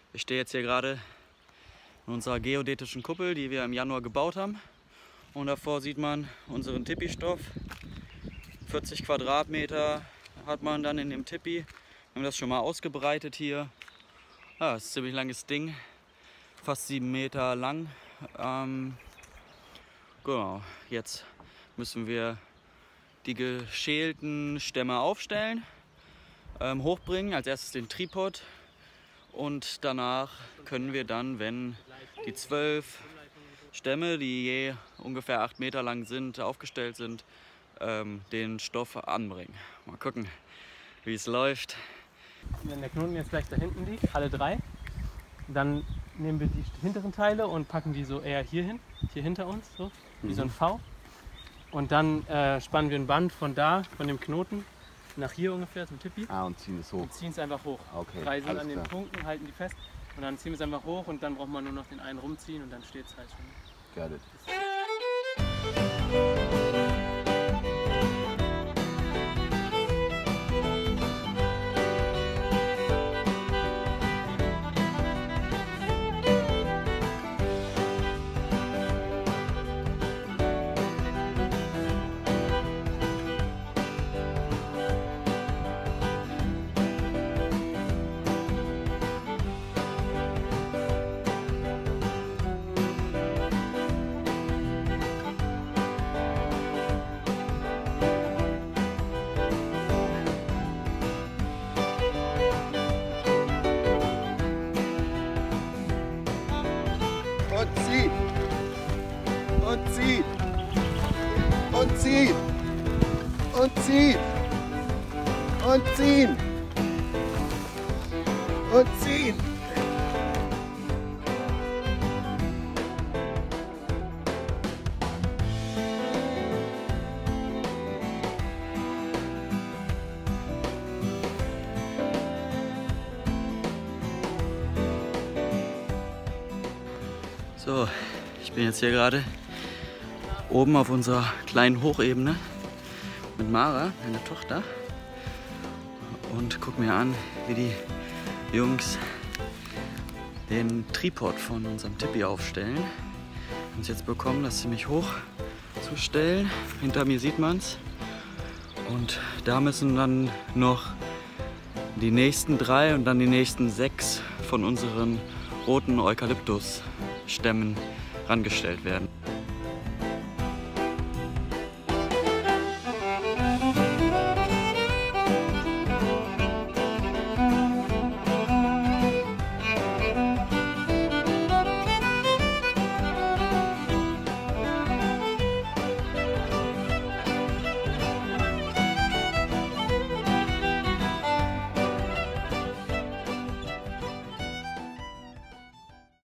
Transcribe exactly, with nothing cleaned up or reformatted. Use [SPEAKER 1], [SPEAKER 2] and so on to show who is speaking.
[SPEAKER 1] Ich stehe jetzt hier gerade in unserer geodätischen Kuppel, die wir im Januar gebaut haben. Und davor sieht man unseren Tipi-Stoff. vierzig Quadratmeter hat man dann in dem Tipi. Wir haben das schon mal ausgebreitet hier. Ja, das ist ein ziemlich langes Ding, fast sieben Meter lang. Ähm, genau, jetzt müssen wir die geschälten Stämme aufstellen, ähm, hochbringen, als erstes den Tripod. Und danach können wir dann, wenn die zwölf Stämme, die je ungefähr acht Meter lang sind, aufgestellt sind, ähm, den Stoff anbringen. Mal gucken, wie es läuft.
[SPEAKER 2] Wenn der Knoten jetzt gleich da hinten liegt, alle drei, dann nehmen wir die hinteren Teile und packen die so eher hier hin, hier hinter uns, so wie mhm. so ein V. Und dann äh, spannen wir ein Band von da, von dem Knoten, nach hier ungefähr zum Tipi.
[SPEAKER 3] Ah, und ziehen es hoch.
[SPEAKER 2] Und ziehen es einfach hoch.
[SPEAKER 3] Okay,
[SPEAKER 2] Drei sind an den
[SPEAKER 3] klar.
[SPEAKER 2] Punkten, halten die fest. Und dann ziehen wir es einfach hoch und dann braucht man nur noch den einen rumziehen und dann steht es halt schon.
[SPEAKER 3] Got it.
[SPEAKER 4] Und zieht. Und zieht. Und zieht. Und zieht. Und ziehen. Und ziehen.
[SPEAKER 1] So, ich bin jetzt hier gerade oben auf unserer kleinen Hochebene mit Mara, meiner Tochter, und guck mir an, wie die Jungs den Tripod von unserem Tipi aufstellen. Wir haben es jetzt bekommen, das ziemlich hoch zu stellen. Hinter mir sieht man es. Und da müssen dann noch die nächsten drei und dann die nächsten sechs von unseren roten Eukalyptusstämmen rangestellt werden.